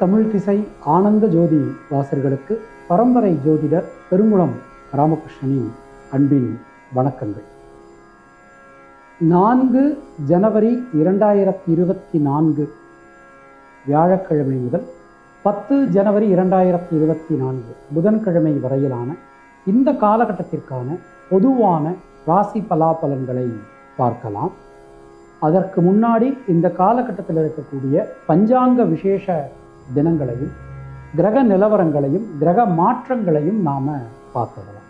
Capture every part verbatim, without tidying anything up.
தமிழ் திசை ஆனந்த ஜோதி வாசர்களுக்கு பரம்பரை ஜோதிடர் பெருங்குளம் ராமகிருஷ்ணனின் அன்பின் வணக்கங்கள். நான்கு ஜனவரி இரண்டாயிரத்தி இருபத்தி நான்கு வியாழக்கிழமை முதல் பத்து ஜனவரி இரண்டாயிரத்தி இருபத்தி நான்கு புதன்கிழமை வரையிலான இந்த காலகட்டத்திற்கான பொதுவான ராசி பலாபலன்களை பார்க்கலாம். அதற்கு முன்னாடி இந்த காலகட்டத்தில் இருக்கக்கூடிய பஞ்சாங்க விசேஷ தினங்களையும் கிரக நிலவரங்களையும் கிரக மாற்றங்களையும் நாம பார்த்துடலாம்.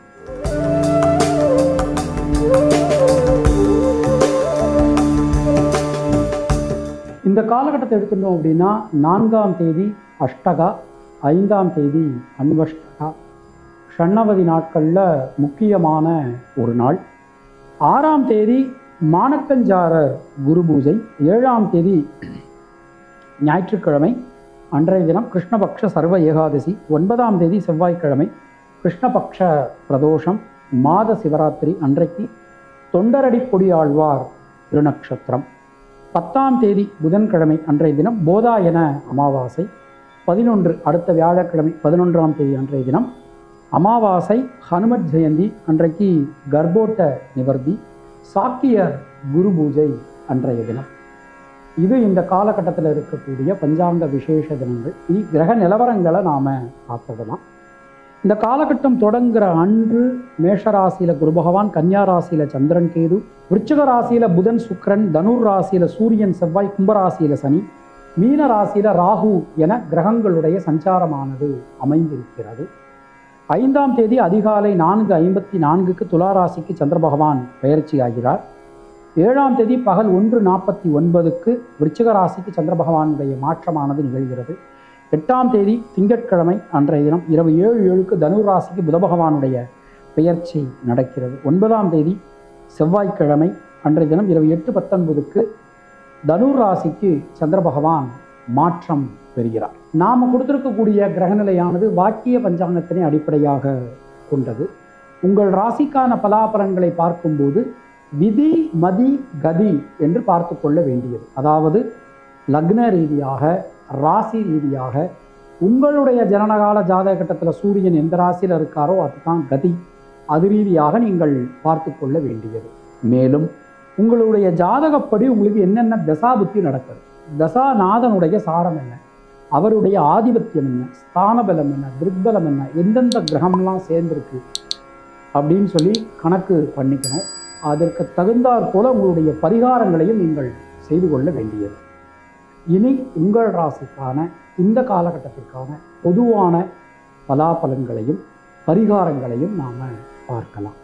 இந்த காலகட்டத்தை எடுத்துட்டோம் அப்படின்னா நான்காம் தேதி அஷ்டகா, ஐந்தாம் தேதி அன்வஷ்டகா, ஷண்ணவதி நாட்களில் முக்கியமான ஒரு நாள். ஆறாம் தேதி மானக்கஞ்சாரர் குரு பூஜை, ஏழாம் தேதி ஞாயிற்றுக்கிழமை அன்றைய தினம் கிருஷ்ணபக்ஷ சர்வ ஏகாதசி, ஒன்பதாம் தேதி செவ்வாய்க்கிழமை கிருஷ்ணபக்ஷ பிரதோஷம், மாத சிவராத்திரி அன்றைக்கு தொண்டரடி கொடி ஆழ்வார் திருநக்ஷத்திரம், பத்தாம் தேதி புதன்கிழமை அன்றைய தினம் போதாயன அமாவாசை, பதினொன்று அடுத்த வியாழக்கிழமை பதினொன்றாம் தேதி அன்றைய தினம் அமாவாசை ஹனுமத் ஜெயந்தி, அன்றைக்கு கர்ப்போட்ட நிவர்த்தி, சாக்கியர் குரு பூஜை அன்றைய தினம். இது இந்த காலகட்டத்தில் இருக்கக்கூடிய பஞ்சாங்க விசேஷ தினங்கள். இனி கிரக நிலவரங்களை நாம் பார்த்துடலாம். இந்த காலகட்டம் தொடங்குகிற அன்று மேஷராசியில் குரு பகவான், கன்னியா ராசியில் சந்திரன் கேது, விருச்சிக ராசியில் புதன் சுக்கிரன், தனுர் ராசியில் சூரியன் செவ்வாய், கும்பராசியில் சனி, மீன ராசியில் ராகு என கிரகங்களுடைய சஞ்சாரமானது அமைந்திருக்கிறது. ஐந்தாம் தேதி அதிகாலை நான்கு ஐம்பத்தி நான்குக்கு துலா ராசிக்கு சந்திர பகவான் பெயர்ச்சி ஆகிறார். ஏழாம் தேதி பகல் ஒன்று நாற்பத்தி ஒன்பதுக்கு விருச்சிக ராசிக்கு சந்திர பகவானுடைய மாற்றமானது நிகழ்கிறது. எட்டாம் தேதி திங்கட்கிழமை அன்றைய தினம் இரவு ஏழு ஏழுக்கு தனுர் ராசிக்கு புத பகவானுடைய பெயர்ச்சி நடக்கிறது. ஒன்பதாம் தேதி செவ்வாய்க்கிழமை அன்றைய தினம் இரவு எட்டு பத்தொன்பதுக்கு தனுர் ராசிக்கு சந்திர பகவான் மாற்றம் பெறுகிறார். நாம் கொடுத்திருக்கக்கூடிய கிரகநிலையானது வாக்கிய பஞ்சாங்கத்தினை அடிப்படையாக கொண்டது. உங்கள் ராசிக்கான பலாபலன்களை பார்க்கும்போது விதி மதி கதி என்று பார்த்து கொள்ள வேண்டியது. அதாவது லக்ன ரீதியாக, ராசி ரீதியாக உங்களுடைய ஜனனகால ஜாதக கட்டத்தில் சூரியன் எந்த ராசியில் இருக்காரோ அதுதான் கதி. அது ரீதியாக நீங்கள் பார்த்து கொள்ள வேண்டியது. மேலும் உங்களுடைய ஜாதகப்படி உங்களுக்கு என்னென்ன தசாபுத்தி நடக்குது, தசாநாதனுடைய சாரம் என்ன, அவருடைய ஆதிபத்தியம் என்ன, ஸ்தானபலம் என்ன, திருப்பலம் என்ன, எந்தெந்த கிரகம்லாம் சேர்ந்திருக்கு அப்படின்னு சொல்லி கணக்கு பண்ணிக்கணும். அதற்கு தகுந்தாற் போல உங்களுடைய பரிகாரங்களையும் நீங்கள் செய்து கொள்ள வேண்டியது. இனி உங்கள் ராசிக்கான இந்த காலகட்டத்திற்கான பொதுவான பலாபலன்களையும் பரிகாரங்களையும் நாம் பார்க்கலாம்.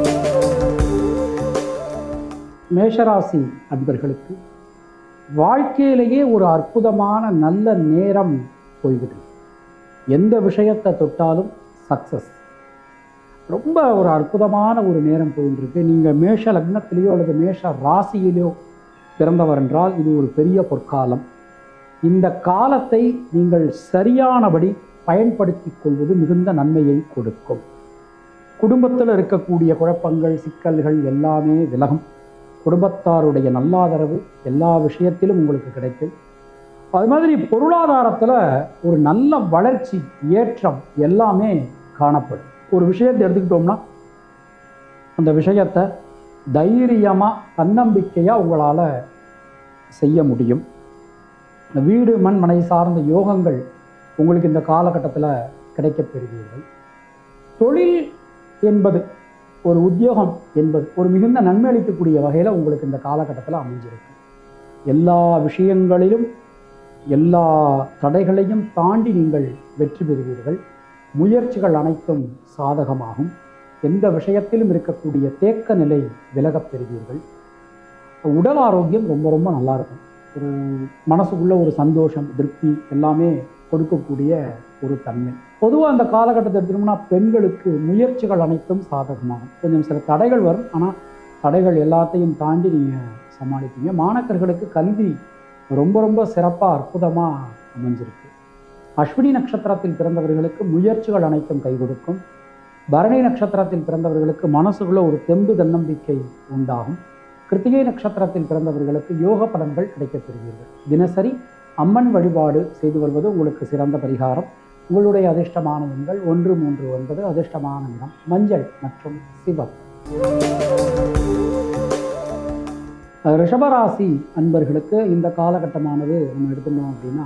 மேஷராசி அன்பர்களுக்கு வாழ்க்கையிலேயே ஒரு அற்புதமான நல்ல நேரம் போய்கிட்டு, எந்த விஷயத்தை தொட்டாலும் சக்சஸ், ரொம்ப ஒரு அற்புதமான ஒரு நேரம் போயிட்டு இருக்கு. நீங்கள் மேஷ லக்னத்திலேயோ அல்லது மேஷ ராசியிலோ பிறந்தவர் என்றால் இது ஒரு பெரிய பொற்காலம். இந்த காலத்தை நீங்கள் சரியானபடி பயன்படுத்தி கொள்வது மிகுந்த நன்மையை கொடுக்கும். குடும்பத்தில் இருக்கக்கூடிய குழப்பங்கள், சிக்கல்கள் எல்லாமே விலகும். குடும்பத்தாருடைய நல்லாதரவு எல்லா விஷயத்திலும் உங்களுக்கு கிடைக்கும். அது மாதிரி பொருளாதாரத்தில் ஒரு நல்ல வளர்ச்சி, ஏற்றம் எல்லாமே காணப்படும். ஒரு விஷயத்தை எடுத்துக்கிட்டோம்னா அந்த விஷயத்தை தைரியமாக தன்னம்பிக்கையாக உங்களால் செய்ய முடியும். வீடு மண் மனை சார்ந்த யோகங்கள் உங்களுக்கு இந்த காலகட்டத்தில் கிடைக்கப்பெறுவீர்கள். தொழில் என்பது, ஒரு உத்தியோகம் என்பது ஒரு மிகுந்த நன்மை அளிக்கக்கூடிய வகையில் உங்களுக்கு இந்த காலகட்டத்தில் அமைஞ்சிருக்கு. எல்லா விஷயங்களிலும் எல்லா தடைகளையும் தாண்டி நீங்கள் வெற்றி பெறுவீர்கள். முயற்சிகள் அனைத்தும் சாதகமாகும். எந்த விஷயத்திலும் இருக்கக்கூடிய தேக்க நிலை விலகப் பெறுவீர்கள். உடல் ஆரோக்கியம் ரொம்ப ரொம்ப நல்லா இருக்கும். ஒரு மனசுக்குள்ள ஒரு சந்தோஷம், திருப்தி எல்லாமே கொடுக்கக்கூடிய ஒரு தன்மை. பொதுவாக அந்த காலகட்டத்தை எடுத்துட்டோம்னா பெண்களுக்கு முயற்சிகள் அனைத்தும் சாதகமாகும். கொஞ்சம் சில தடைகள் வரும், ஆனால் தடைகள் எல்லாத்தையும் தாண்டி நீங்கள் சமாளிப்பீங்க. மாணவர்களுக்கு கல்வி ரொம்ப ரொம்ப சிறப்பாக அற்புதமாக அமைஞ்சிருக்கு. அஸ்வினி நட்சத்திரத்தில் பிறந்தவர்களுக்கு முயற்சிகள் அனைத்தும் கை கொடுக்கும். பரணி நட்சத்திரத்தில் பிறந்தவர்களுக்கு மனசுக்குள்ள ஒரு தெம்பு தன்னம்பிக்கை உண்டாகும். கிருத்திகை நட்சத்திரத்தில் பிறந்தவர்களுக்கு யோக பலன்கள் கிடைக்கப் பெறுவீர்கள். தினசரி அம்மன் வழிபாடு செய்து வருவது உங்களுக்கு சிறந்த பரிகாரம். உங்களுடைய அதிர்ஷ்டமான எண்கள் ஒன்று மூன்று ஒன்பது. அதிர்ஷ்டமான நிறம் மஞ்சள் மற்றும் சிவப்பு. ரிஷபராசி அன்பர்களுக்கு இந்த காலகட்டமானது நம்ம எடுத்துட்டோம் அப்படின்னா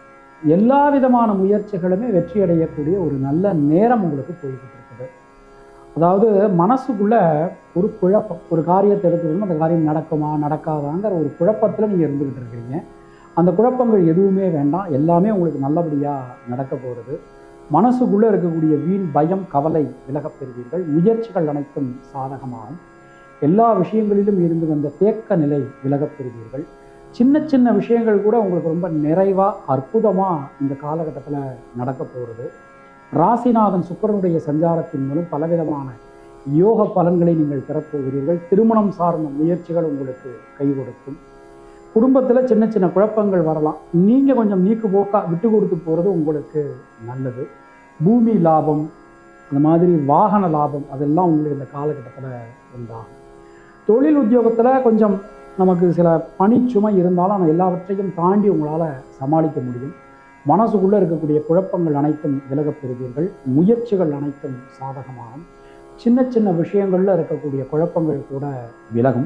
எல்லா விதமான முயற்சிகளுமே வெற்றி அடையக்கூடிய ஒரு நல்ல நேரம் உங்களுக்கு போய்கிட்டு இருக்குது. அதாவது மனசுக்குள்ள ஒரு குழப்பம், ஒரு காரியத்தை எடுத்துக்கணும், அந்த காரியம் நடக்குமா நடக்காதாங்கிற ஒரு குழப்பத்தில் நீங்கள் இருந்துக்கிட்டு இருக்கிறீங்க. அந்த குழப்பங்கள் எதுவுமே வேண்டாம், எல்லாமே உங்களுக்கு நல்லபடியாக நடக்க போகிறது. மனசுக்குள்ளே இருக்கக்கூடிய வீண் பயம் கவலை விலகப் பெறுவீர்கள். முயற்சிகள் அனைத்தும் சாதகமாகும். எல்லா விஷயங்களிலும் இருந்து வந்த தேக்க நிலை விலகப் பெறுவீர்கள். சின்ன சின்ன விஷயங்கள் கூட உங்களுக்கு ரொம்ப நிறைவாக அற்புதமாக இந்த காலகட்டத்தில் நடக்க போகிறது. ராசிநாதன் சுக்கிரனுடைய சஞ்சாரத்தின் மூலம் பலவிதமான யோக பலன்களை நீங்கள் பெறப்போகிறீர்கள். திருமணம் சார்ந்த முயற்சிகள் உங்களுக்கு கை கொடுக்கும். குடும்பத்தில் சின்ன சின்ன குழப்பங்கள் வரலாம், நீங்கள் கொஞ்சம் நீக்கு போக்கா விட்டு கொடுத்து போகிறது உங்களுக்கு நல்லது. பூமி லாபம், அந்த மாதிரி வாகன லாபம் அதெல்லாம் உங்களுக்கு இந்த காலகட்டத்தில் உண்டாகும். தொழில் உத்தியோகத்தில் கொஞ்சம் நமக்கு சில பணிச்சுமை இருந்தாலும் ஆனால் எல்லாவற்றையும் தாண்டி உங்களால் சமாளிக்க முடியும். மனசுக்குள்ளே இருக்கக்கூடிய குழப்பங்கள் அனைத்தும் விலகப் பெறுவீர்கள். முயற்சிகள் அனைத்தும் சாதகமாகும். சின்ன சின்ன விஷயங்களில் இருக்கக்கூடிய குழப்பங்கள் கூட விலகும்.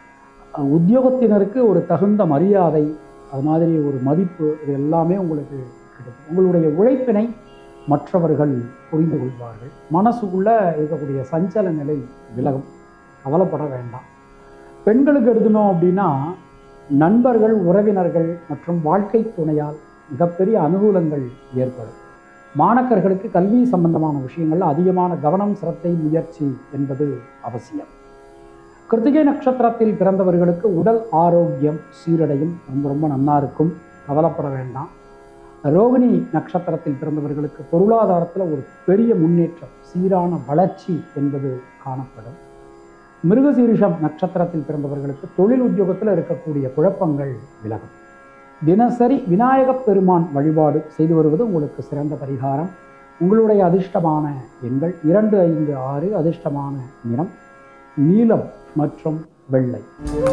உத்தியோகத்தினருக்கு ஒரு தகுந்த மரியாதை, அது மாதிரி ஒரு மதிப்பு, இது எல்லாமே உங்களுக்கு கிடைக்கும். உங்களுடைய உழைப்பினை மற்றவர்கள் புரிந்து கொள்வார்கள். மனசுக்குள்ளே இருக்கக்கூடிய சஞ்சல நிலை விலகும். கவலைப்பட வேண்டாம். பெண்களுக்கு எடுக்கணும் அப்படின்னா நண்பர்கள், உறவினர்கள் மற்றும் வாழ்க்கை துணையால் மிகப்பெரிய அனுகூலங்கள் ஏற்படும். மாணக்கர்களுக்கு கல்வி சம்பந்தமான விஷயங்கள் அதிகமான கவனம், சிரத்தை, முயற்சி என்பது அவசியம். கிருத்திகை நட்சத்திரத்தில் பிறந்தவர்களுக்கு உடல் ஆரோக்கியம் சீரடையும், ரொம்ப ரொம்ப நன்னா இருக்கும், கவலைப்பட வேண்டாம். ரோகிணி நட்சத்திரத்தில் பிறந்தவர்களுக்கு பொருளாதாரத்தில் ஒரு பெரிய முன்னேற்றம், சீரான வளர்ச்சி என்பது காணப்படும். மிருகசீரிஷம் நட்சத்திரத்தில் பிறந்தவர்களுக்கு தொழில் உத்தியோகத்தில் இருக்கக்கூடிய குழப்பங்கள் விலகும். தினசரி விநாயகப் பெருமான் வழிபாடு செய்து வருவது உங்களுக்கு சிறந்த பரிகாரம். உங்களுடைய அதிர்ஷ்டமான எண்கள் இரண்டு ஐந்து ஆறு. அதிர்ஷ்டமான நிறம் நீலம் மற்றும் வெள்ளை.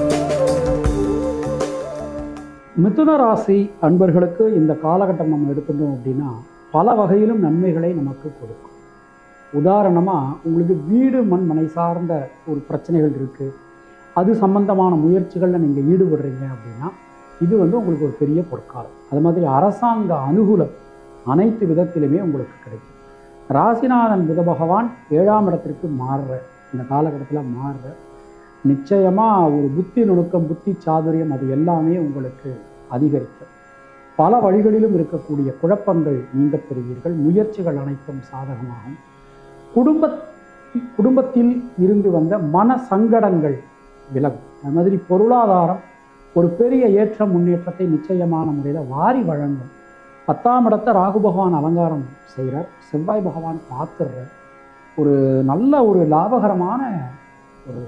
மிதுன ராசி அன்பர்களுக்கு இந்த காலகட்டம் நம்ம எடுத்துட்டோம் அப்படின்னா பல வகையிலும் நன்மைகளை நமக்கு கொடுக்கும். உதாரணமாக உங்களுக்கு வீடு மண் மனை சார்ந்த ஒரு பிரச்சனைகள் இருக்குது, அது சம்பந்தமான முயற்சிகளில் நீங்கள் ஈடுபடுறீங்க அப்படின்னா இது வந்து உங்களுக்கு ஒரு பெரிய பொற்காலம். அது மாதிரி அரசாங்க அனுகூலம் அனைத்து விதத்திலுமே உங்களுக்கு கிடைக்கும். ராசிநாதன் புத பகவான் ஏழாம் இடத்திற்கு மாறுற இந்த காலகட்டத்தில் மாறுற நிச்சயமாக ஒரு புத்தி நுணுக்கம், புத்தி சாதுரியம் அது எல்லாமே உங்களுக்கு அதிகரிக்கும். பல வழிகளிலும் இருக்கக்கூடிய குழப்பங்கள் நீங்க பெறுவீர்கள். முயற்சிகள் அனைத்தும் சாதகமாகும். குடும்ப குடும்பத்தில் இருந்து வந்த மன சங்கடங்கள் விலகும். அது மாதிரி பொருளாதாரம் ஒரு பெரிய ஏற்ற முன்னேற்றத்தை நிச்சயமான முறையில் வாரி வழங்கும். பத்தாம் இடத்தை ராகு பகவான் அலங்காரம் செய்கிறார், செவ்வாய் பகவான் பார்த்துடுறார். ஒரு நல்ல ஒரு லாபகரமான ஒரு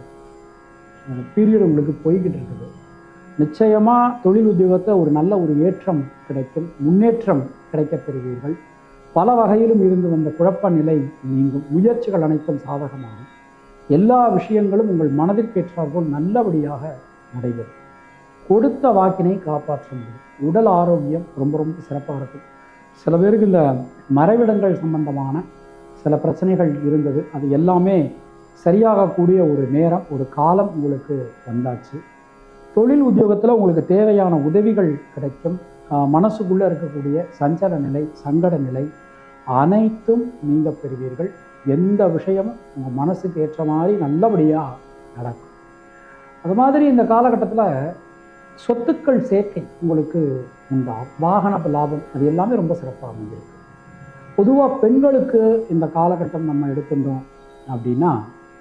பீரியட் உங்களுக்கு போய்கிட்டு இருக்குது. நிச்சயமாக தொழில் உத்தியோகத்தை ஒரு நல்ல ஒரு ஏற்றம் கிடைக்கும், முன்னேற்றம் கிடைக்கப் பெறுவீர்கள். பல வகையிலும் இருந்து வந்த குழப்ப நிலை நீங்கும். முயற்சிகள் அனைத்தும் சாதகமாகும். எல்லா விஷயங்களும் உங்கள் மனதிற்கேற்றாற்போல் நல்லபடியாக நடைபெறும். கொடுத்த வாக்கினை காப்பாற்ற முடியும். உடல் ஆரோக்கியம் ரொம்ப ரொம்ப சிறப்பாக இருக்கும். சில பேருக்கு இந்த மறைவிடங்கள் சம்பந்தமான சில பிரச்சனைகள் இருந்தது, அது எல்லாமே சரியாகக்கூடிய ஒரு நேரம், ஒரு காலம் உங்களுக்கு வந்தாச்சு. தொழில் உத்தியோகத்தில் உங்களுக்கு தேவையான உதவிகள் கிடைக்கும். மனசுக்குள்ளே இருக்கக்கூடிய சஞ்சல நிலை, சங்கட நிலை அனைத்தும் நீங்க பெறுவீர்கள். எந்த விஷயமும் உங்கள் மனசுக்கு ஏற்ற மாதிரி நல்லபடியாக நடக்கும். அது மாதிரி இந்த காலகட்டத்தில் சொத்துக்கள் சேர்க்கை உங்களுக்கு உண்டாகும். வாகன லாபம் அது எல்லாமே ரொம்ப சிறப்பாக அமைஞ்சிருக்கு. பொதுவாக பெண்களுக்கு இந்த காலகட்டம் நம்ம எடுத்துட்டோம் அப்படின்னா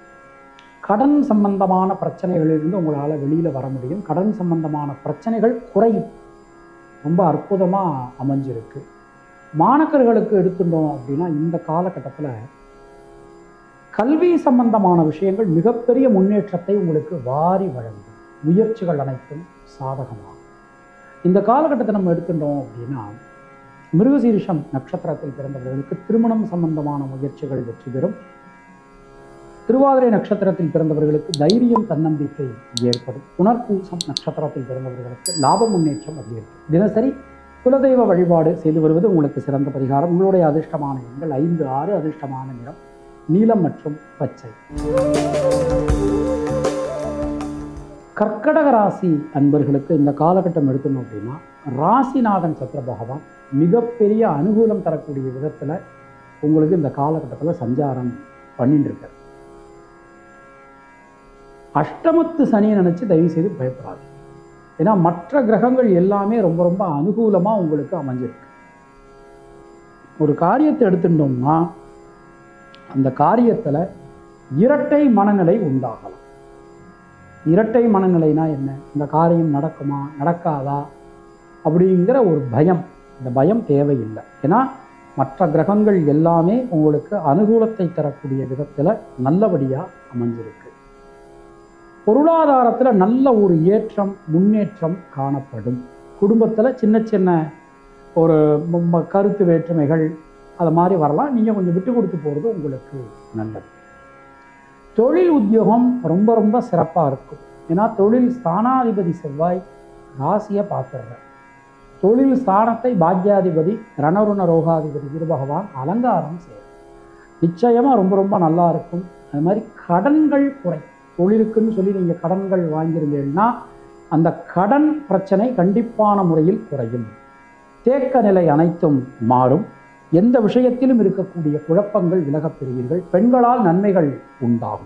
கடன் சம்பந்தமான பிரச்சனைகளிலிருந்து உங்களால் வெளியில் வர முடியும். கடன் சம்பந்தமான பிரச்சனைகள் குறையும். ரொம்ப அற்புதமாக அமைஞ்சிருக்கு. மாணக்கர்களுக்கு எடுத்துட்டோம் அப்படின்னா இந்த காலகட்டத்தில் கல்வி சம்பந்தமான விஷயங்கள் மிகப்பெரிய முன்னேற்றத்தை உங்களுக்கு வாரி வழங்கும். முயற்சிகள் அனைத்தும் சாதகமாகும். இந்த காலகட்டத்தை நம்ம எடுத்துட்டோம் அப்படின்னா மிருகசீரிஷம் நட்சத்திரத்தில் பிறந்தவர்களுக்கு திருமணம் சம்பந்தமான முயற்சிகள் வெற்றி பெறும். திருவாதிரை நட்சத்திரத்தில் பிறந்தவர்களுக்கு தைரியம், தன்னம்பிக்கை ஏற்படும். புனர்பூசம் நட்சத்திரத்தில் பிறந்தவர்களுக்கு லாப முன்னேற்றம் அதிகரிக்கும். தினசரி குலதெய்வ வழிபாடு செய்து வருவது உங்களுக்கு சிறந்த பரிகாரம். உங்களுடைய அதிர்ஷ்டமான எண்கள் ஐந்து, ஆறு. அதிர்ஷ்டமான நிறம் நீலம் மற்றும் பச்சை. கர்க்கடக ராசி அன்பர்களுக்கு இந்த காலகட்டம் எடுத்தணும் அப்படின்னா, ராசிநாதன் சந்திர பகவான் மிகப்பெரிய அனுகூலம் தரக்கூடிய விதத்தில் உங்களுக்கு இந்த காலகட்டத்தில் சஞ்சாரம் பண்ணிட்டு இருக்கார். அஷ்டமத்து சனியை நினச்சி தயவு செய்து பயப்படாது. ஏன்னா மற்ற கிரகங்கள் எல்லாமே ரொம்ப ரொம்ப அனுகூலமாக உங்களுக்கு அமைஞ்சிருக்கு. ஒரு காரியத்தை எடுத்துட்டோம்னா அந்த காரியத்தில் இரட்டை மனநிலை உண்டாகலாம். இரட்டை மனநிலைனா என்ன? இந்த காரியம் நடக்குமா நடக்காதா அப்படிங்கிற ஒரு பயம். இந்த பயம் தேவையில்லை. ஏன்னா மற்ற கிரகங்கள் எல்லாமே உங்களுக்கு அனுகூலத்தை தரக்கூடிய விதத்தில் நல்லபடியாக அமைஞ்சிருக்கு. பொருளாதாரத்தில் நல்ல ஒரு ஏற்றம் முன்னேற்றம் காணப்படும். குடும்பத்தில் சின்ன சின்ன ஒரு கருத்து வேற்றுமைகள் அது மாதிரி வரலாம். நீங்கள் கொஞ்சம் விட்டு கொடுத்து போகிறது உங்களுக்கு நல்லது. தொழில் உத்தியோகம் ரொம்ப ரொம்ப சிறப்பாக இருக்கும். ஏன்னா தொழில் ஸ்தானாதிபதி செவ்வாய் ராசியை பார்த்துடுறார். தொழில் ஸ்தானத்தை பாக்யாதிபதி ரணருண ரோகாதிபதி குரு பகவான் அலங்காரம் செய்யும். நிச்சயமாக ரொம்ப ரொம்ப நல்லா இருக்கும். அது மாதிரி கடன்கள் குறை. தொழிலுக்குன்னு சொல்லி நீங்கள் கடன்கள் வாங்கியிருந்தீங்கன்னா அந்த கடன் பிரச்சனை கண்டிப்பான முறையில் குறையும். தேக்க நிலை அனைத்தும் மாறும். எந்த விஷயத்திலும் இருக்கக்கூடிய குழப்பங்கள் விலகப் பெறுவீர்கள். பெண்களால் நன்மைகள் உண்டாகும்.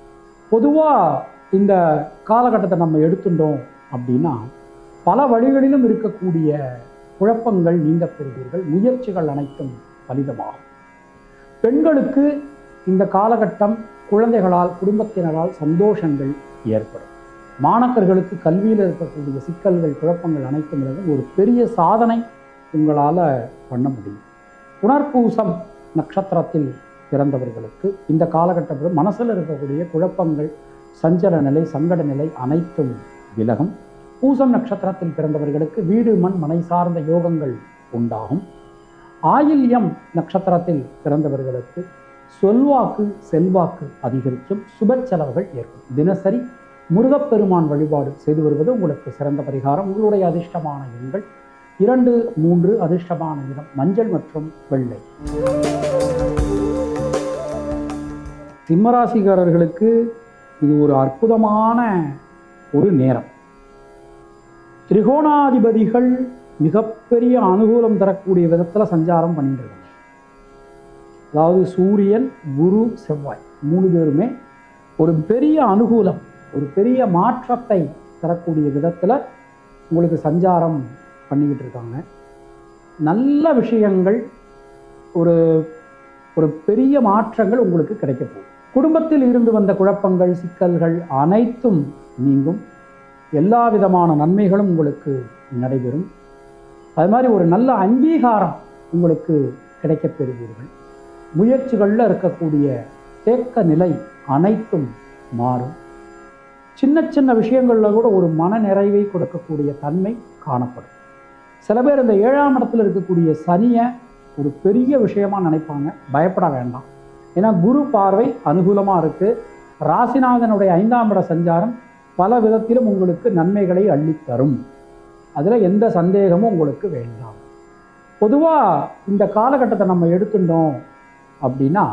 பொதுவாக இந்த காலகட்டத்தை நம்ம எடுத்துட்டோம் அப்படின்னா பல வழிகளிலும் இருக்கக்கூடிய குழப்பங்கள் நீங்க பெறுவீர்கள். முயற்சிகள் அனைத்தும் பலிதமாகும். பெண்களுக்கு இந்த காலகட்டம் குழந்தைகளால் குடும்பத்தினரால் சந்தோஷங்கள் ஏற்படும். மாணவர்களுக்கு கல்வியில் இருக்கக்கூடிய சிக்கல்கள் குழப்பங்கள் அனைத்தும் விலகும். ஒரு பெரிய சாதனை உங்களால் பண்ண முடியும். புனர்பூசம் நட்சத்திரத்தில் பிறந்தவர்களுக்கு இந்த காலகட்டத்தில் மனசில் இருக்கக்கூடிய குழப்பங்கள் சஞ்சல நிலை சங்கட நிலை அனைத்தும் விலகும். பூசம் நட்சத்திரத்தில் பிறந்தவர்களுக்கு வீடு மண் மனை சார்ந்த யோகங்கள் உண்டாகும். ஆயில்யம் நட்சத்திரத்தில் பிறந்தவர்களுக்கு சொல்வாக்கு செல்வாக்கு அதிகரிக்கும். சுப செலவுகள் ஏற்படும். தினசரி முருகப்பெருமான் வழிபாடு செய்து வருவது உங்களுக்கு சிறந்த பரிகாரம். உங்களுடைய அதிர்ஷ்டமான எண்கள் இரண்டு, மூன்று. அதிர்ஷ்டமான நிறம் மஞ்சள் மற்றும் வெள்ளை. சிம்மராசிக்காரர்களுக்கு இது ஒரு அற்புதமான ஒரு நேரம். திரிகோணாதிபதிகள் மிகப்பெரிய அனுகூலம் தரக்கூடிய விதத்தில் சஞ்சாரம் பண்ணிட்டு இருக்காங்க. அதாவது சூரியன் குரு செவ்வாய் மூணு பேருமே ஒரு பெரிய அனுகூலம் ஒரு பெரிய மாற்றத்தை தரக்கூடிய விதத்தில் உங்களுக்கு சஞ்சாரம் பண்ணிக்கிட்டு இருக்காங்க. நல்ல விஷயங்கள் ஒரு ஒரு பெரிய மாற்றங்கள் உங்களுக்கு கிடைக்க போகுது. குடும்பத்தில் இருந்து வந்த குழப்பங்கள் சிக்கல்கள் அனைத்தும் நீங்கும். எல்லா விதமான நன்மைகளும் உங்களுக்கு நடைபெறும். அது மாதிரி ஒரு நல்ல அங்கீகாரம் உங்களுக்கு கிடைக்கப் பெறுவீர்கள். முயற்சிகளில் இருக்கக்கூடிய தேக்க நிலை அனைத்தும் மாறும். சின்ன சின்ன விஷயங்களில் கூட ஒரு மன நிறைவை கொடுக்கக்கூடிய தன்மை காணப்படும். சில பேர் இந்த ஏழாம் இடத்துல இருக்கக்கூடிய சனியை ஒரு பெரிய விஷயமா நினைப்பாங்க. பயப்பட வேண்டாம். ஏன்னா குரு பார்வை அனுகூலமாக இருக்குது. ராசிநாதனுடைய ஐந்தாம் இட சஞ்சாரம் பல விதத்திலும் உங்களுக்கு நன்மைகளை அள்ளித்தரும். அதில் எந்த சந்தேகமும் உங்களுக்கு வேண்டாம். பொதுவாக இந்த காலகட்டத்தை நம்ம எடுத்துட்டோம் அப்படின்னா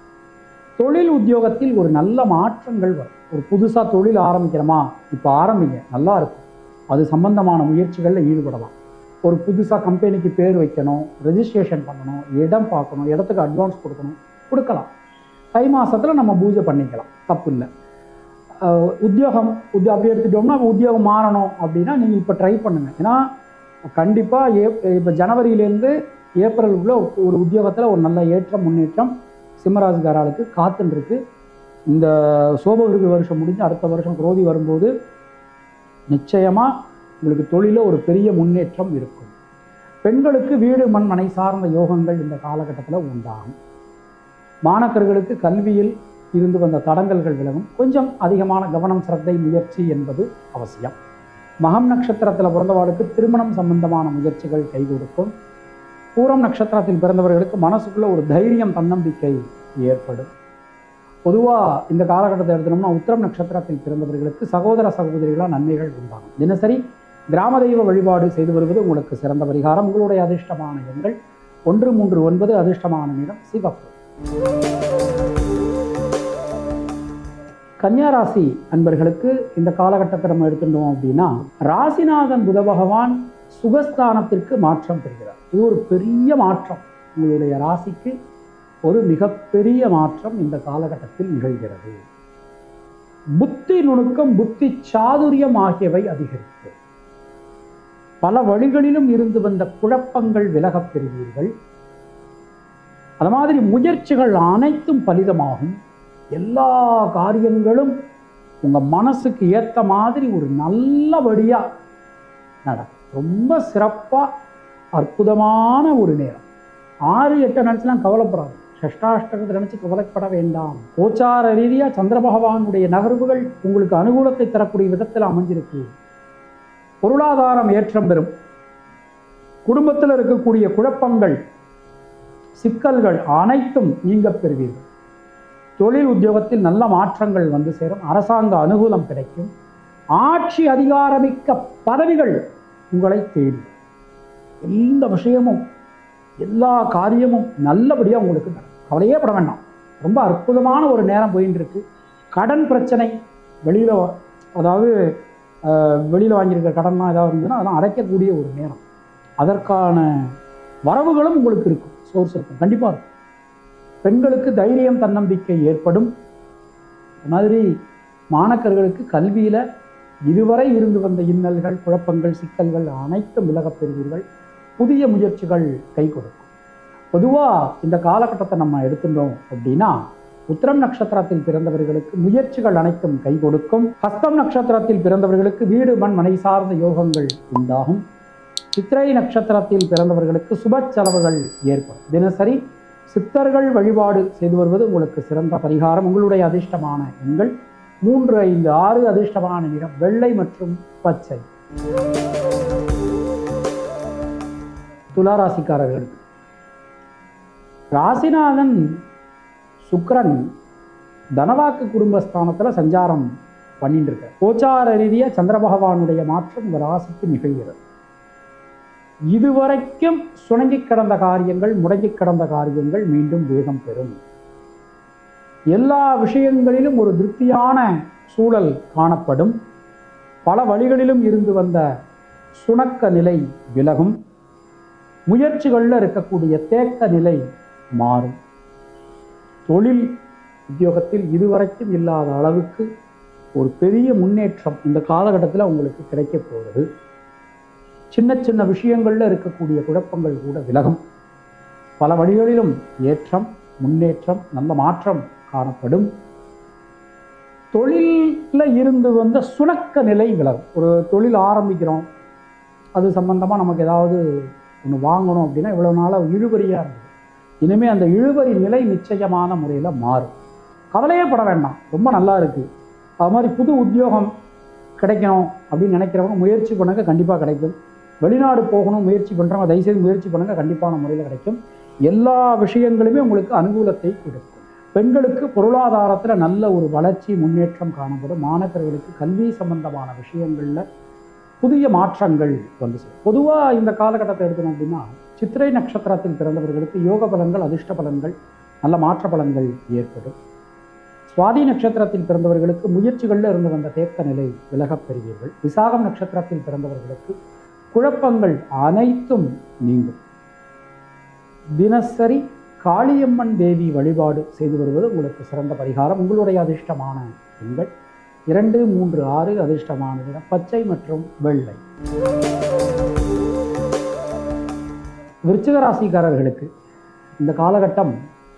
தொழில் உத்தியோகத்தில் ஒரு நல்ல மாற்றங்கள் வரும். ஒரு புதுசாக தொழில் ஆரம்பிக்கிறோமா, இப்போ ஆரம்பிங்க, நல்லா இருக்கும். அது சம்பந்தமான முயற்சிகளில் ஈடுபடலாம். ஒரு புதுசாக கம்பெனிக்கு பேர் வைக்கணும், ரெஜிஸ்ட்ரேஷன் பண்ணணும், இடம் பார்க்கணும், இடத்துக்கு அட்வான்ஸ் கொடுக்கணும், கொடுக்கலாம். தை மாதத்தில் நம்ம பூஜை பண்ணிக்கலாம், தப்பு இல்லை. உத்தியோகம் உத்தியோ அப்படி எடுத்துட்டோம்னா உத்தியோகம் மாறணும் அப்படின்னா நீங்கள் இப்போ ட்ரை பண்ணுங்கள். ஏன்னா கண்டிப்பாக ஏ இப்போ ஜனவரியிலேருந்து ஏப்ரலுக்குள்ளே ஒரு உத்தியோகத்தில் ஒரு நல்ல ஏற்றம் முன்னேற்றம் சிம்மராசிக்காரர்களுக்கு காத்துருக்கு. இந்த சோபகிருதி வருஷம் முடிஞ்சு அடுத்த வருஷம் குரோதி வரும்போது நிச்சயமாக உங்களுக்கு தொழிலில் ஒரு பெரிய முன்னேற்றம் இருக்கும். பெண்களுக்கு வீடு மண் மனை சார்ந்த யோகங்கள் இந்த காலகட்டத்தில் உண்டாகும். மாணவர்களுக்கு கல்வியில் இருந்து வந்த தடங்கல்கள் விலகும். கொஞ்சம் அதிகமான கவனம் சிரத்தை முயற்சி என்பது அவசியம். மகம் நட்சத்திரத்தில் பிறந்தவர்களுக்கு திருமணம் சம்பந்தமான முயற்சிகள் கை கொடுக்கும். பூரம் நட்சத்திரத்தில் பிறந்தவர்களுக்கு மனசுக்குள்ள ஒரு தைரியம் தன்னம்பிக்கை ஏற்படும். பொதுவாக இந்த காலகட்டத்தை எடுத்தோம்னா உத்திரம் நட்சத்திரத்தில் பிறந்தவர்களுக்கு சகோதர சகோதரிகளாக நன்மைகள் உண்டாகும். தினசரி கிராம தெய்வ வழிபாடு செய்து வருவது உங்களுக்கு சிறந்த பரிகாரம். உங்களுடைய அதிர்ஷ்டமான எண்கள் ஒன்று மூன்று ஒன்பது, அதிர்ஷ்டமான நிறம் சிவப்பு. கன்னியாராசி அன்பர்களுக்கு இந்த காலகட்டத்தை நம்ம எடுத்துட்டோம் அப்படின்னா, ராசிநாதன் புத பகவான் சுகஸ்தானத்திற்கு மாற்றம் பெறுகிறார். இது ஒரு பெரிய மாற்றம். உங்களுடைய ராசிக்கு ஒரு மிகப்பெரிய மாற்றம் இந்த காலகட்டத்தில் நிகழ்கிறது. புத்தி நுணுக்கம், புத்தி சாதுரியம் ஆகியவை அதிகரிக்கும். பல வழிகளிலும் இருந்து வந்த குழப்பங்கள் விலகப் பெறுவீர்கள். அது மாதிரி முயற்சிகள் அனைத்தும் பலிதமாகும். எல்லா காரியங்களும் உங்க மனசுக்கு ஏற்ற மாதிரி ஒரு நல்லபடியா நடக்கும். ரொம்ப சிறப்பா அற்புதமான ஒரு நேரம். ஆறு எட்டு நினைச்சுலாம் கவலைப்படாது. ஷஷ்டாஷ்டகத்தை நினைச்சு கவலைப்பட வேண்டாம். கோச்சார ரீதியா சந்திர பகவானுடைய நகர்வுகள் உங்களுக்கு அனுகூலத்தை தரக்கூடிய விதத்தில் அமைஞ்சிருக்கு. பொருளாதாரம் ஏற்றம் பெறும். குடும்பத்தில் இருக்கக்கூடிய குழப்பங்கள், சிக்கல்கள் அனைத்தும் நீங்க பெறுவீர்கள். தொழில் உத்தியோகத்தில் நல்ல மாற்றங்கள் வந்து சேரும். அரசாங்க அனுகூலம் கிடைக்கும். ஆட்சி அதிகாரமிக்க பதவிகள் உங்களை தேடி. எந்த விஷயமும் எல்லா காரியமும் நல்லபடியாக உங்களுக்கு நடக்கும். கவலையே பட வேண்டாம். ரொம்ப அற்புதமான ஒரு நேரம் போயின்னு இருக்கு. கடன் பிரச்சனை, வெளியில் அதாவது வெளியில் வாங்கியிருக்கிற கடன்லாம் ஏதாவது இருந்ததுன்னா அதெல்லாம் அடைக்கக்கூடிய ஒரு நேரம். அதற்கான வரவுகளும் உங்களுக்கு இருக்கும். சோர்ஸ் இருக்கும், கண்டிப்பாக இருக்கும். பெண்களுக்கு தைரியம், தன்னம்பிக்கை ஏற்படும். அது மாதிரி மாணக்கர்களுக்கு கல்வியில் இதுவரை இருந்து வந்த இன்னல்கள், குழப்பங்கள், சிக்கல்கள் அனைத்தும் விலகப் பெறுவீர்கள். புதிய முயற்சிகள் கை கொடுக்கும். பொதுவாக இந்த காலகட்டத்தை நம்ம எடுத்துட்டோம் அப்படின்னா, உத்திரம் நட்சத்திரத்தில் பிறந்தவர்களுக்கு முயற்சிகள் அனைத்தும் கை கொடுக்கும். ஹஸ்தம் நட்சத்திரத்தில் பிறந்தவர்களுக்கு வீடு மண் மனை சார்ந்த யோகங்கள் உண்டாகும். சித்திரை நட்சத்திரத்தில் பிறந்தவர்களுக்கு சுப செலவுகள் ஏற்படும். தினசரி சித்தர்கள் வழிபாடு செய்து வருவது உங்களுக்கு சிறந்த பரிகாரம். உங்களுடைய அதிர்ஷ்டமான எண்கள் மூன்று ஐந்து ஆறு, அதிர்ஷ்டமான நிறம் வெள்ளை மற்றும் பச்சை. துளாராசிக்காரர்களுக்கு ராசிநாதன் சுக்கிரன் தனவாக்கு குடும்பஸ்தானத்துல சஞ்சாரம் பண்ணிட்டு இருக்க. கோச்சார ரீதியா சந்திர பகவானுடைய மாற்றம் உங்க ராசிக்கு நிகழ்கிறது. இதுவரைக்கும் சுணங்கி கிடந்த காரியங்கள், முடங்கி கிடந்த காரியங்கள் மீண்டும் வேகம் பெறும். எல்லா விஷயங்களிலும் ஒரு திருப்தியான சூழல் காணப்படும். பல வழிகளிலும் இருந்து வந்த சுணக்க நிலை விலகும். முயற்சிகளில் இருக்கக்கூடிய தேக்க நிலை மாறும். தொழில் உத்தியோகத்தில் இதுவரைக்கும் இல்லாத அளவுக்கு ஒரு பெரிய முன்னேற்றம் இந்த காலகட்டத்தில் உங்களுக்கு கிடைக்க போகிறது. சின்ன சின்ன விஷயங்களில் இருக்கக்கூடிய குழப்பங்கள் கூட விலகும். பல வழிகளிலும் ஏற்றம், முன்னேற்றம், நல்ல மாற்றம் காணப்படும். தொழிலில் இருந்து வந்த சுணக்க நிலை விலகும். ஒரு தொழில் ஆரம்பிக்கிறோம், அது சம்பந்தமாக நமக்கு ஏதாவது ஒன்று வாங்கணும் அப்படின்னா இவ்வளோ நாளாக இழுபறியாக இருந்தது. இனிமேல் அந்த இழுபறி நிலை நிச்சயமான முறையில் மாறும். கவலையே பட வேண்டாம், ரொம்ப நல்லா இருக்குது. அது மாதிரி புது உத்தியோகம் கிடைக்கணும் அப்படின்னு நினைக்கிறவங்க முயற்சி பண்ணுங்க, கண்டிப்பாக கிடைக்கும். வெளிநாடு போகணும் முயற்சி பண்ணுறவங்க தயவுசெய்து முயற்சி பண்ணுங்க, கண்டிப்பான முறையில் கிடைக்கும். எல்லா விஷயங்களுமே உங்களுக்கு அனுகூலத்தை கொடுக்கும். பெண்களுக்கு பொருளாதாரத்தில் நல்ல ஒரு வளர்ச்சி, முன்னேற்றம் காணப்படும். மாணவர்களுக்கு கல்வி சம்பந்தமான விஷயங்களில் புதிய மாற்றங்கள் வந்து சேரும். பொதுவாக இந்த காலகட்டத்தை எடுக்கணும் அப்படின்னா, சித்திரை நட்சத்திரத்தில் பிறந்தவர்களுக்கு யோக பலன்கள், அதிர்ஷ்ட பலன்கள், நல்ல மாற்ற பலன்கள் ஏற்படும். சுவாதி நட்சத்திரத்தில் பிறந்தவர்களுக்கு முயற்சிகளில் இருந்து வந்த தேக்க நிலை விலகப் பெறுவீர்கள். விசாகம் நட்சத்திரத்தில் பிறந்தவர்களுக்கு குழப்பங்கள் அனைத்தும் நீங்கும். தினசரி காளியம்மன் தேவி வழிபாடு செய்து வருவது உங்களுக்கு சிறந்த பரிகாரம். உங்களுடைய அதிர்ஷ்டமான எண்கள் இரண்டு மூன்று ஆறு, அதிர்ஷ்டமான நிறம் பச்சை மற்றும் வெள்ளை. விருச்சிக ராசிக்காரர்களுக்கு இந்த காலகட்டம்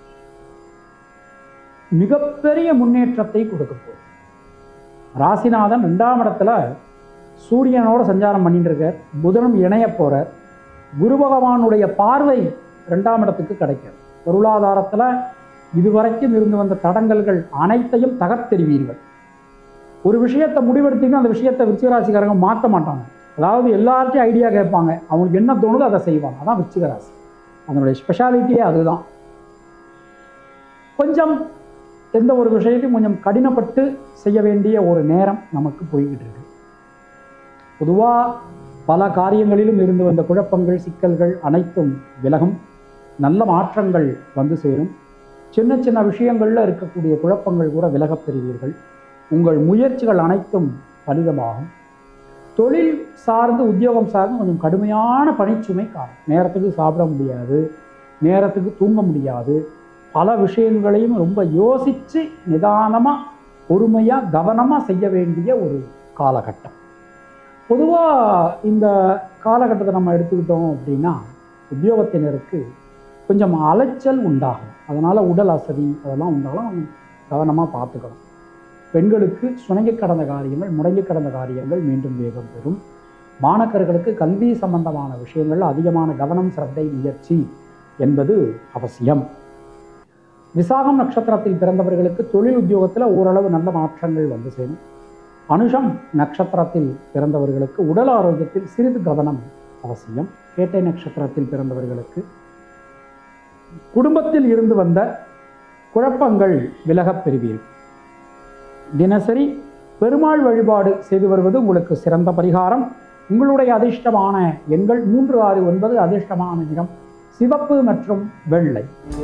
மிகப்பெரிய முன்னேற்றத்தை கொடுக்க போகுது. ராசிநாதன் ரெண்டாம் இடத்துல சூரியனோட சஞ்சாரம் பண்ணிட்டு இருக்கார். புதனும் இணைய போறார். குரு பகவானுடைய பார்வை ரெண்டாம் இடத்துக்கு கிடைக்கும். பொருளாதாரத்தில் இதுவரைக்கும் இருந்து வந்த தடங்கல்கள் அனைத்தையும் தகர்த்தெறிவீர்கள். ஒரு விஷயத்தை முடிவெடுத்தீங்கன்னா அந்த விஷயத்தை விருச்சிகராசிக்காரங்க மாற்ற மாட்டாங்க. அதாவது எல்லார்ட்டையும் ஐடியா கேட்பாங்க, அவங்களுக்கு என்ன தோணுதோ அதை செய்வாங்க. அதான் விருச்சிகராசி, அதனுடைய ஸ்பெஷாலிட்டியே அதுதான். கொஞ்சம் எந்த ஒரு விஷயத்தையும் கொஞ்சம் கடினப்பட்டு செய்ய வேண்டிய ஒரு நேரம் நமக்கு போய்கிட்டு இருக்கு. பொதுவாக பல காரியங்களிலும் இருந்து வந்த குழப்பங்கள் சிக்கல்கள் அனைத்தும் விலகும். நல்ல மாற்றங்கள் வந்து சேரும். சின்ன சின்ன விஷயங்களில் இருக்கக்கூடிய குழப்பங்கள் கூட விலகப் பெறுவீர்கள். உங்கள் முயற்சிகள் அனைத்தும் பலிதமாகும். தொழில் சார்ந்து உத்தியோகம் சார்ந்து கொஞ்சம் கடுமையான பணிச்சுமை காணும். நேரத்துக்கு சாப்பிட முடியாது, நேரத்துக்கு தூங்க முடியாது. பல விஷயங்களையும் ரொம்ப யோசித்து நிதானமாக பொறுமையாக கவனமாக செய்ய வேண்டிய ஒரு காலகட்டம். பொதுவாக இந்த காலகட்டத்தை நம்ம எடுத்துக்கிட்டோம் அப்படின்னா உத்தியோகத்தினருக்கு கொஞ்சம் அலைச்சல் உண்டாகும். அதனால் உடல் அசதி அதெல்லாம் உண்டாலும் கவனமாக பார்த்துக்கணும். பெண்களுக்கு சுணங்கி கடந்த காரியங்கள் முடங்கி கடந்த காரியங்கள் மீண்டும் வேகம் பெறும். மாணக்கர்களுக்கு கல்வி சம்பந்தமான விஷயங்கள் அதிகமான கவனம் சிரத்தை முயற்சி என்பது அவசியம். விசாகம் நட்சத்திரத்தில் பிறந்தவர்களுக்கு தொழில் உத்தியோகத்தில் ஓரளவு நல்ல மாற்றங்கள் வந்து சேரும். அனுஷம் நட்சத்திரத்தில் பிறந்தவர்களுக்கு உடல் ஆரோக்கியத்தில் சிறிது கவனம் அவசியம். கேட்டை நட்சத்திரத்தில் பிறந்தவர்களுக்கு குடும்பத்தில் இருந்து வந்த குழப்பங்கள் விலகப் பெறுவீர்கள். தினசரி பெருமாள் வழிபாடு செய்து வருவது உங்களுக்கு சிறந்த பரிகாரம். உங்களுடைய அதிர்ஷ்டமான எண்கள் மூன்று ஆறு ஒன்பது. அதிர்ஷ்டமான நிறம் சிவப்பு மற்றும் வெள்ளை.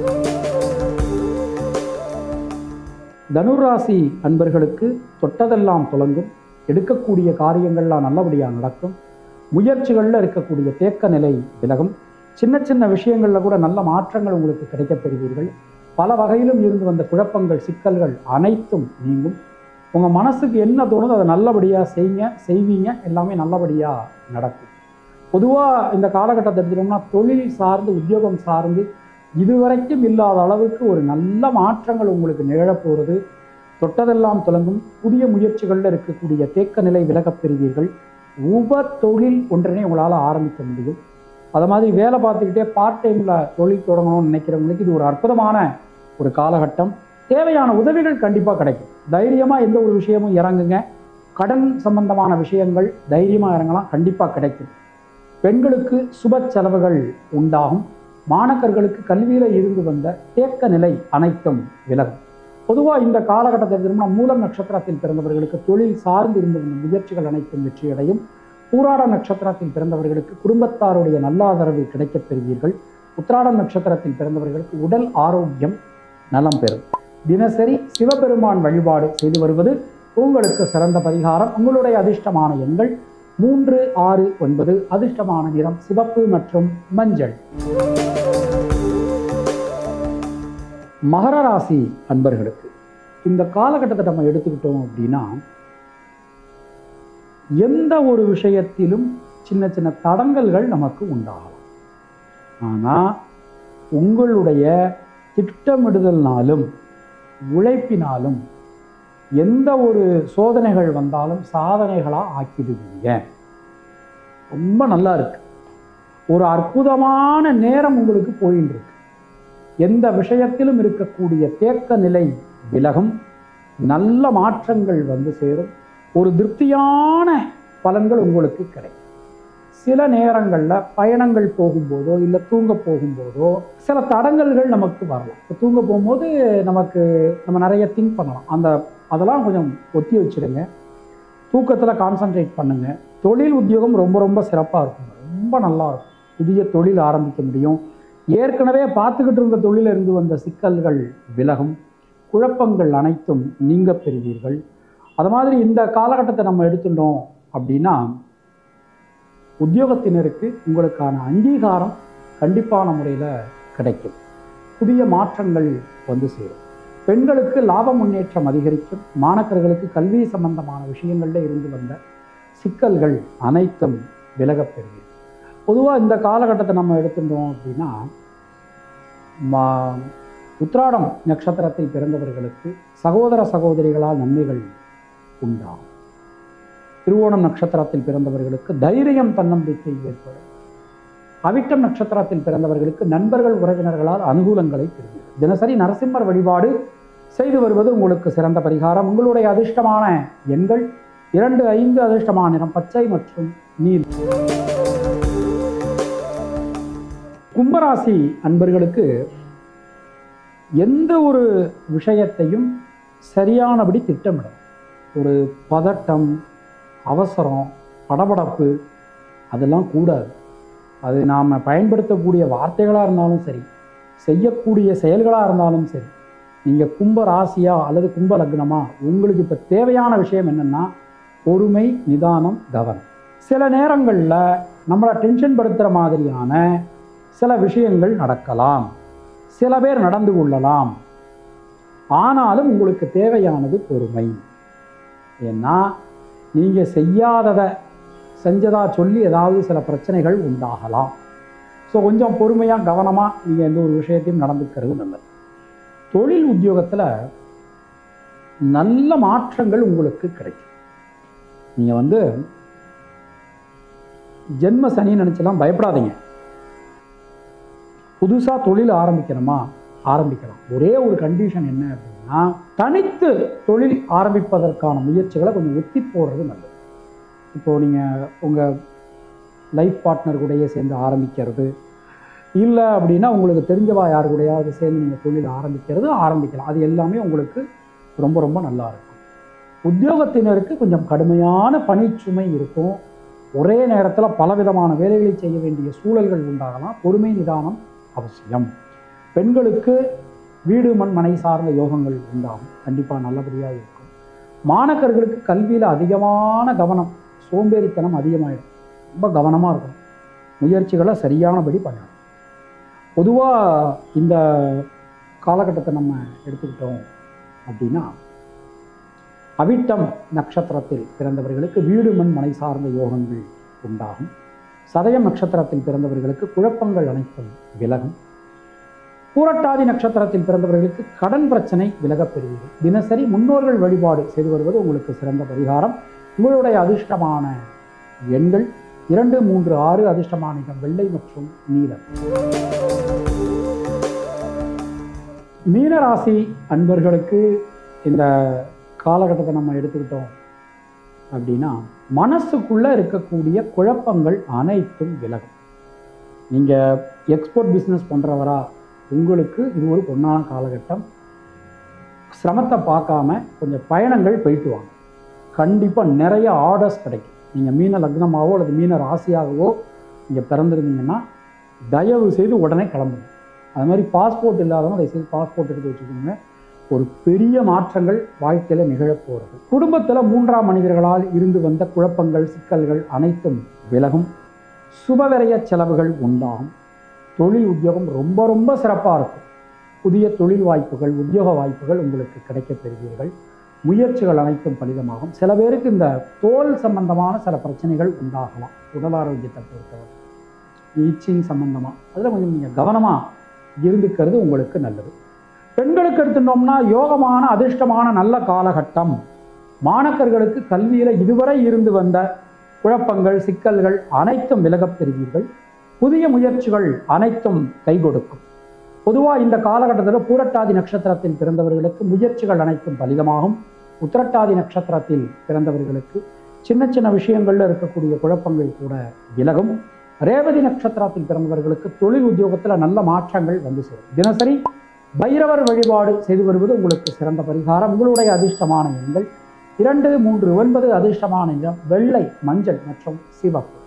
தனுராசி அன்பர்களுக்கு தொட்டதெல்லாம் துலங்கும். எடுக்கக்கூடிய காரியங்கள்லாம் நல்லபடியாக நடக்கும். முயற்சிகளில் இருக்கக்கூடிய தேக்க நிலை விலகும். சின்ன சின்ன விஷயங்களில் கூட நல்ல மாற்றங்கள் உங்களுக்கு கிடைக்கப் பெறுவீர்கள். பல வகையிலும் இருந்து வந்த குழப்பங்கள் சிக்கல்கள் அனைத்தும் நீங்கும். உங்கள் மனசுக்கு என்ன தோணுதோ அதை நல்லபடியாக செய்யுங்க செய்வீங்க எல்லாமே நல்லபடியாக நடக்கும். பொதுவாக இந்த காலகட்டத்தை எடுத்துட்டோம்னா தொழில் சார்ந்து உத்தியோகம் சார்ந்து இதுவரைக்கும் இல்லாத அளவுக்கு ஒரு நல்ல மாற்றங்கள் உங்களுக்கு நிகழப்போகிறது. தொட்டதெல்லாம் துலங்கும். புதிய முயற்சிகளில் இருக்கக்கூடிய தேக்க நிலை விலகப் பெறுவீர்கள். உப தொழில் ஒன்றினை உங்களால் ஆரம்பிக்க முடியும். அதை மாதிரி வேலை பார்த்துக்கிட்டே பார்ட் டைமில் தொழில் தொடங்கணும்னு நினைக்கிறவங்களுக்கு இது ஒரு அற்புதமான ஒரு காலகட்டம். தேவையான உதவிகள் கண்டிப்பாக கிடைக்கும். தைரியமாக எந்த ஒரு விஷயமும் இறங்குங்க. கடன் சம்பந்தமான விஷயங்கள் தைரியமாக இறங்கலாம், கண்டிப்பாக கிடைக்கும். பெண்களுக்கு சுப செலவுகள் உண்டாகும். மாணக்கர்களுக்கு கல்வியில் இருந்து வந்த தேக்க நிலை அனைத்தும் விலகும். பொதுவாக இந்த காலகட்டத்தில் திரும்ப மூலம் நட்சத்திரத்தில் பிறந்தவர்களுக்கு தொழில் சார்ந்து இருந்து வந்த முயற்சிகள் அனைத்தும் வெற்றியடையும். பூராட நட்சத்திரத்தில் பிறந்தவர்களுக்கு குடும்பத்தாருடைய நல்ல ஆதரவு கிடைக்கப் பெறுவீர்கள். உத்திராடம் நட்சத்திரத்தில் பிறந்தவர்களுக்கு உடல் ஆரோக்கியம் நலம் பெறும். தினசரி சிவபெருமான் வழிபாடு செய்து வருவது உங்களுக்கு சிறந்த பரிகாரம். உங்களுடைய அதிர்ஷ்டமான எண்கள் மூன்று ஆறு ஒன்பது. அதிர்ஷ்டமான நிறம் சிவப்பு மற்றும் மஞ்சள். மகர ராசி அன்பர்களுக்கு இந்த காலகட்டத்தை நம்ம எடுத்துக்கிட்டோம் அப்படின்னா எந்த ஒரு விஷயத்திலும் சின்ன சின்ன தடங்கல்கள் நமக்கு உண்டாகலாம். ஆனால் உங்களுடைய திட்டமிடுதல்னாலும் உழைப்பினாலும் எந்த ஒரு சோதனைகள் வந்தாலும் சாதனைகளாக ஆக்கிடுவீங்க. ரொம்ப நல்லா இருக்கு. ஒரு அற்புதமான நேரம் உங்களுக்கு போயின்னு இருக்கு. எந்த விஷயத்திலும் இருக்கக்கூடிய தேக்க நிலை விலகும். நல்ல மாற்றங்கள் வந்து சேரும். ஒரு திருப்தியான பலன்கள் உங்களுக்கு கிடைக்கும். சில நேரங்களில் பயணங்கள் போகும்போதோ இல்லை தூங்க போகும்போதோ சில தடங்கல்கள் நமக்கு வரலாம். இப்போ தூங்க போகும்போது நமக்கு நம்ம நிறைய திங்க் பண்ணலாம். அந்த அதெல்லாம் கொஞ்சம் ஒத்தி வச்சுடுங்க. தூக்கத்தில் கான்சன்ட்ரேட் பண்ணுங்க. தொழில் உத்தியோகம் ரொம்ப ரொம்ப சிறப்பாக இருக்கும். ரொம்ப நல்லா இருக்கும். புதிய தொழில் ஆரம்பிக்க முடியும். ஏற்கனவே பார்த்துக்கிட்டு இருந்த தொழிலில் இருந்து வந்த சிக்கல்கள் விலகும். குழப்பங்கள் அனைத்தும் நீங்க பெறுவீர்கள். அது மாதிரி இந்த காலகட்டத்தை நம்ம எடுத்துட்டோம் அப்படின்னா உத்தியோகத்தினருக்கு உங்களுக்கான அங்கீகாரம் கண்டிப்பான முறையில் கிடைக்கும். புதிய மாற்றங்கள் வந்து சேரும். பெண்களுக்கு லாப முன்னேற்றம் அதிகரிக்கும். மாணக்கர்களுக்கு கல்வி சம்பந்தமான விஷயங்களில் இருந்து வந்த சிக்கல்கள் அனைத்தும் விலகப் பெறுவீர்கள். பொதுவாக இந்த காலகட்டத்தை நம்ம எடுத்துட்டோம் அப்படின்னா மா உத்திராடம் நட்சத்திரத்தில் பிறந்தவர்களுக்கு சகோதர சகோதரிகளால் நன்மைகள் உண்டாகும். திருவோணம் நட்சத்திரத்தில் பிறந்தவர்களுக்கு தைரியம் தன்னம்பிக்கை ஏற்படும். அவிட்டம் நட்சத்திரத்தில் பிறந்தவர்களுக்கு நண்பர்கள் உறவினர்களால் அனுகூலங்களை பெறுவீர்கள். தினசரி நரசிம்மர் வழிபாடு செய்து வருவது உங்களுக்கு சிறந்த பரிகாரம். உங்களுடைய அதிர்ஷ்டமான எண்கள் இரண்டு ஐந்து. அதிர்ஷ்டமான நிறம் பச்சை மற்றும் நீல். கும்பராசி அன்பர்களுக்கு எந்த ஒரு விஷயத்தையும் சரியானபடி திட்டமிடும். ஒரு பதட்டம், அவசரம், படபடப்பு அதெல்லாம் கூடாது. அது நாம் பயன்படுத்தக்கூடிய வார்த்தைகளாக இருந்தாலும் சரி, செய்யக்கூடிய செயல்களாக இருந்தாலும் சரி, நீங்கள் கும்ப ராசியா அல்லது கும்ப லக்னமா, உங்களுக்கு இப்போ தேவையான விஷயம் என்னென்னா பொறுமை, நிதானம், கவனம். சில நேரங்களில் நம்மளை டென்ஷன் படுத்துகிற மாதிரியான சில விஷயங்கள் நடக்கலாம், சில பேர் நடந்து கொள்ளலாம். ஆனாலும் உங்களுக்கு தேவையானது பொறுமை. ஏன்னா நீங்கள் செய்யாததை செஞ்சதா சொல்லி ஏதாவது சில பிரச்சனைகள் உண்டாகலாம். ஸோ கொஞ்சம் பொறுமையாக கவனமாக நீங்கள் எந்த ஒரு விஷயத்தையும் நடந்துக்கிறது நல்லது. தொழில் உத்தியோகத்தில் நல்ல மாற்றங்கள் உங்களுக்கு கிடைக்கும். நீங்கள் வந்து ஜென்ம சனி நினச்சலாம் பயப்படாதீங்க. புதுசாக தொழில் ஆரம்பிக்கணுமா, ஆரம்பிக்கலாம். ஒரே ஒரு கண்டிஷன் என்ன அப்படின்னா, தனித்து தொழில் ஆரம்பிப்பதற்கான முயற்சிகளை கொஞ்சம் ஒத்தி போடுறது நல்லது. இப்போது நீங்கள் உங்கள் லைஃப் பார்ட்னர் கூடயே சேர்ந்து ஆரம்பிக்கிறது, இல்லை அப்படின்னா உங்களுக்கு தெரிஞ்சவா யார் கூடயாவது சேர்ந்து நீங்கள் தொழில் ஆரம்பிக்கிறது ஆரம்பிக்கலாம். அது எல்லாமே உங்களுக்கு ரொம்ப ரொம்ப நல்லா இருக்கும். உத்தியோகத்தினருக்கு கொஞ்சம் கடுமையான பணிச்சுமை இருக்கும். ஒரே நேரத்தில் பலவிதமான வேலைகளை செய்ய வேண்டிய சூழல்கள் உண்டாகலாம். பொறுமை, நிதானம் அவசியம். பெண்களுக்கு வீடு மண் மனை சார்ந்த யோகங்கள் உண்டாகும், கண்டிப்பாக நல்லபடியாக இருக்கும். மாணவர்களுக்கு கல்வியில் அதிகமான கவனம், சோம்பேறித்தனம் அதிகமாகிடும். ரொம்ப கவனமாக இருக்கும், முயற்சிகளை சரியானபடி பண்ணணும். பொதுவாக இந்த காலகட்டத்தை நம்ம எடுத்துக்கிட்டோம் அப்படின்னா, அவிட்டம் நட்சத்திரத்தில் பிறந்தவர்களுக்கு வீடு மண் மனை சார்ந்த யோகங்கள் உண்டாகும். சதயம் நட்சத்திரத்தில் பிறந்தவர்களுக்கு குழப்பங்கள் அனைத்தும் விலகும். பூரட்டாதி நட்சத்திரத்தில் பிறந்தவர்களுக்கு கடன் பிரச்சனை விலகப் பெறுவீர்கள். தினசரி முன்னோர்கள் வழிபாடு செய்து வருவது உங்களுக்கு சிறந்த பரிகாரம். உங்களுடைய அதிர்ஷ்டமான எண்கள் இரண்டு, மூன்று, ஆறு. அதிர்ஷ்டமான நிறம் வெள்ளை மற்றும் நீலம். மீனராசி அன்பர்களுக்கு இந்த காலகட்டத்தை நம்ம எடுத்துக்கிட்டோம் அப்படின்னா, மனசுக்குள்ளே இருக்கக்கூடிய குழப்பங்கள் அனைத்தும் விலகும். நீங்கள் எக்ஸ்போர்ட் பிஸ்னஸ் பண்ணுறவரா, உங்களுக்கு இது ஒரு பொன்னான காலகட்டம். சிரமத்தை பார்க்காம கொஞ்சம் பயணங்கள் போயிட்டு வாங்க, கண்டிப்பாக நிறைய ஆர்டர்ஸ் கிடைக்கும். நீங்கள் மீன லக்னமாகவோ அல்லது மீன ராசியாகவோ நீங்கள் பிறந்திருந்தீங்கன்னா தயவு செய்து உடனே கிளம்புங்க. அது மாதிரி பாஸ்போர்ட் இல்லாதவங்க அதை செய்து பாஸ்போர்ட் எடுத்து வச்சுக்கோங்க. ஒரு பெரிய மாற்றங்கள் வாழ்க்கையில் நிகழப்போகிறது. குடும்பத்தில் மூன்றாம் மனிதர்களால் இருந்து வந்த குழப்பங்கள், சிக்கல்கள் அனைத்தும் விலகும். சுபவிரய செலவுகள் உண்டாகும். தொழில் உத்தியோகம் ரொம்ப ரொம்ப சிறப்பாக இருக்கும். புதிய தொழில் வாய்ப்புகள், உத்தியோக வாய்ப்புகள் உங்களுக்கு கிடைக்கப் பெறுவீர்கள். முயற்சிகள் அனைத்தும் பலிதமாகும். சில பேருக்கு இந்த தோல் சம்பந்தமான சில பிரச்சனைகள் உண்டாகலாம். உடல் ஆரோக்கியத்தை பொறுத்தவரை ஈச்சிங் சம்பந்தமாக அதில் கொஞ்சம் நீங்கள் கவனமாக இருந்துக்கிறது உங்களுக்கு நல்லது. பெண்களுக்கு எடுத்துட்டோம்னா யோகமான அதிர்ஷ்டமான நல்ல காலகட்டம். மாணவர்களுக்கு கல்வியில் இதுவரை இருந்து வந்த குழப்பங்கள், சிக்கல்கள் அனைத்தும் விலகப் பெறுவீர்கள். புதிய முயற்சிகள் அனைத்தும் கை கொடுக்கும். பொதுவாக இந்த காலகட்டத்தில் பூரட்டாதி நட்சத்திரத்தில் பிறந்தவர்களுக்கு முயற்சிகள் அனைத்தும் பலிதமாகும். உத்திரட்டாதி நட்சத்திரத்தில் பிறந்தவர்களுக்கு சின்ன சின்ன விஷயங்களில் இருக்கக்கூடிய குழப்பங்கள் கூட விலகும். ரேவதி நட்சத்திரத்தில் பிறந்தவர்களுக்கு தொழில் உத்தியோகத்தில் நல்ல மாற்றங்கள் வந்து சேரும். தினசரி பைரவர் வழிபாடு செய்து வருவது உங்களுக்கு சிறந்த பரிகாரம். உங்களுடைய அதிர்ஷ்டமான எண்கள் இரண்டு, மூன்று, ஒன்பது. அதிர்ஷ்டமான நிறம் வெள்ளை, மஞ்சள் மற்றும் சிவப்பு.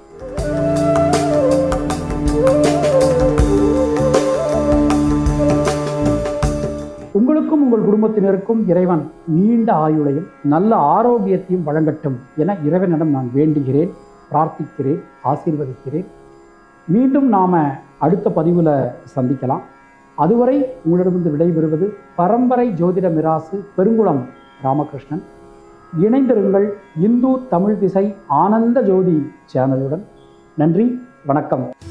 உங்களுக்கும் உங்கள் குடும்பத்தினருக்கும் இறைவன் நீண்ட ஆயுளையும் நல்ல ஆரோக்கியத்தையும் வழங்கட்டும் என இறைவனிடம் நான் வேண்டுகிறேன், பிரார்த்திக்கிறேன், ஆசீர்வதிக்கிறேன். மீண்டும் நாம அடுத்த பதிவில் சந்திக்கலாம். அதுவரை உங்களிடமிருந்து விடைபெறுவது பரம்பரை ஜோதிட மிராசு பெருங்குளம் ராமகிருஷ்ணன். இணைந்திருங்கள் இந்து தமிழ் திசை ஆனந்த ஜோதி சேனலுடன். நன்றி, வணக்கம்.